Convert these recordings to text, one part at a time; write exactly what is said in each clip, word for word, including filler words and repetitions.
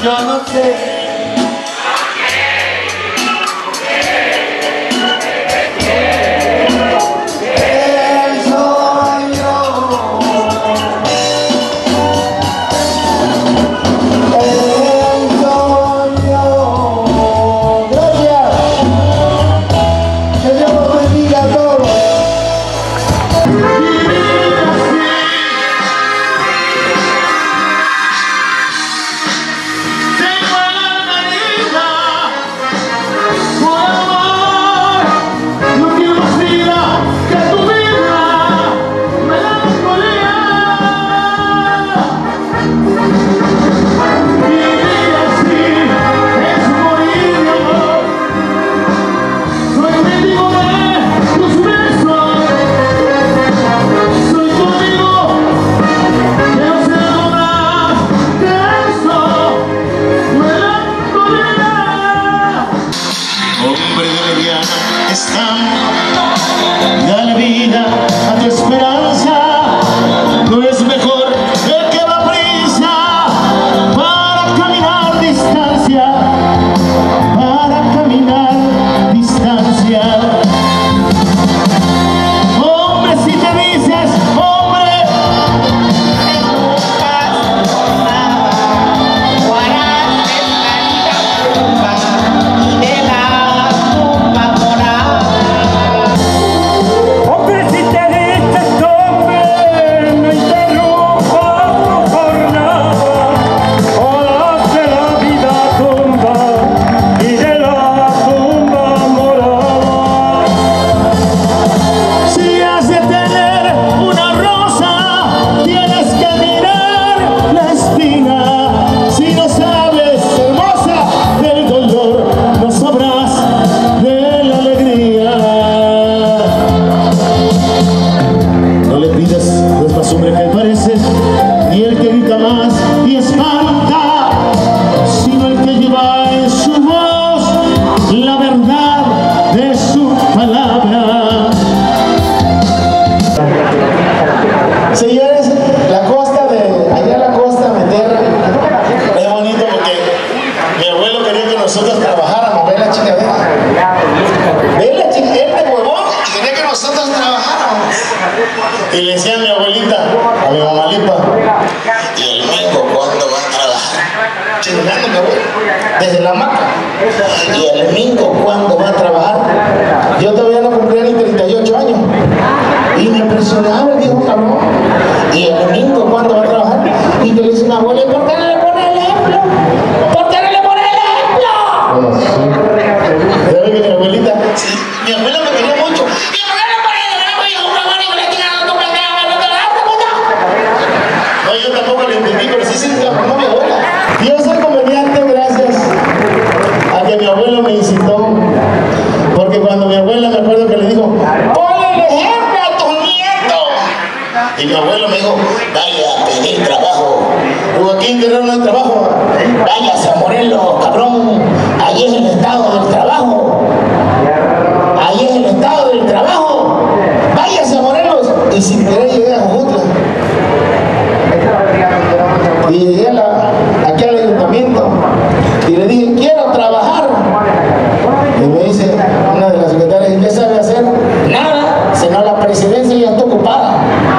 yo no sé. Dale vida a tu esperanza, no es mejor el que va prisa para caminar distancia, para caminar distancia. Hombre, si te dices hombre, señores, la costa de allá, la costa meterra, es bonito porque mi abuelo quería que nosotros trabajáramos. Ve la chica, ve, ve la chica, este huevón quería que nosotros trabajáramos. Y le decía a mi abuelita, a mi mamá Lipa, ¿y el domingo cuándo va a trabajar? Chingando mi abuelo, desde la hamaca. ¿Y el domingo cuándo va a trabajar? Yo todavía no cumplía ni treinta y ocho años. Y me impresionaba el viejo cabrón. ¿Y el domingo cuándo va a trabajar? Y te le dice una abuela, ¿por qué no le pone el ejemplo? ¿Por qué no le pone el ejemplo? ¿Sabes que mi abuelita? Sí, mi abuela me quería mucho. ¿Y por qué no le pone el ejemplo? Y una abuela y le tira a tu pendeja, no te la das, puta. No, yo tampoco lo entendí, pero sí se transformó mi abuela. Yo soy comediante gracias a que mi abuelo me incitó. Porque cuando mi abuela, me acuerdo que le dijo, ponle el ejemplo a tus nietos. Y mi abuelo me dijo, vaya a pedir trabajo. Digo, aquí en Guerrero no hay trabajo. Váyase a Morelos, cabrón. Allí es el estado del trabajo. Allí es el estado del trabajo. Váyase a Morelos. Y sin querer llegué a Jujutla. Y llegué a la, aquí al ayuntamiento. Y le dije, quiero trabajar. Y me dice una de las secretarias, ¿qué sabe hacer? Nada, sino la presidencia ya está ocupada.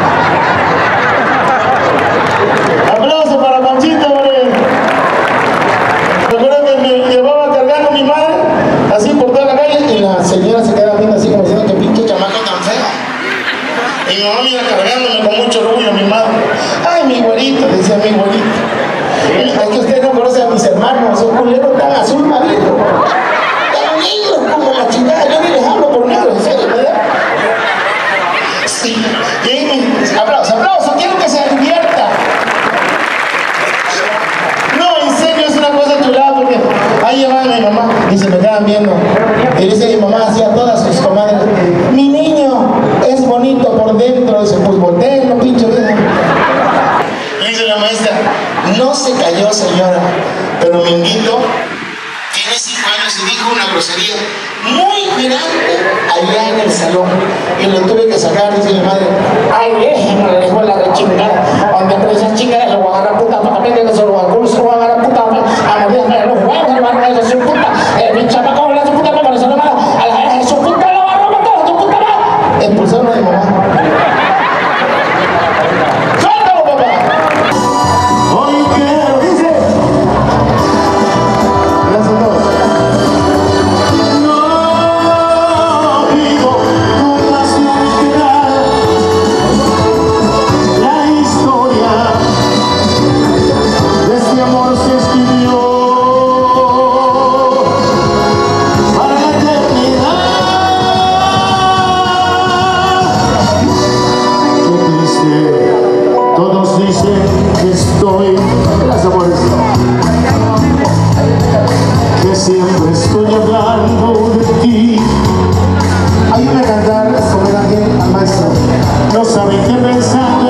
Aplauso para Panchito, hombre. Recuerdo que me llevaba cargando mi madre, así por toda la calle, y la señora se quedaba viendo así como diciendo que pinche chamaco tan feo. Y mi mamá me iba cargándome con mucho orgullo, mi madre. Ay, mi güerito, decía mi güerito. Es que ustedes no conocen a mis hermanos, son culeros tan azul marino. Negros como la chingada, yo ni les hablo por negros, en serio, ¿verdad? Sí. Y ahí me, aplauso, aplauso, quiero que se divierta. No, en serio, es una cosa chulada porque ahí llevaban a mi mamá y se me quedaban viendo. Y dice mi mamá hacia todas sus comadres, mi niño es bonito por dentro, dice, pues volteenlo, pinche vieja. Y dice la maestra, no se cayó señora, pero Minguito tiene cinco años y dijo una grosería muy grande allá en el salón. Y lo tuve que sacar, dice mi madre. Ay, déjenme, le dejó la rechingada. Donde esas chingadas lo voy a agarrar puta, para que se lo voy a agarrar puta, siempre estoy hablando de ti. Ayúdame a cantar homenaje al maestro. No saben qué pensar.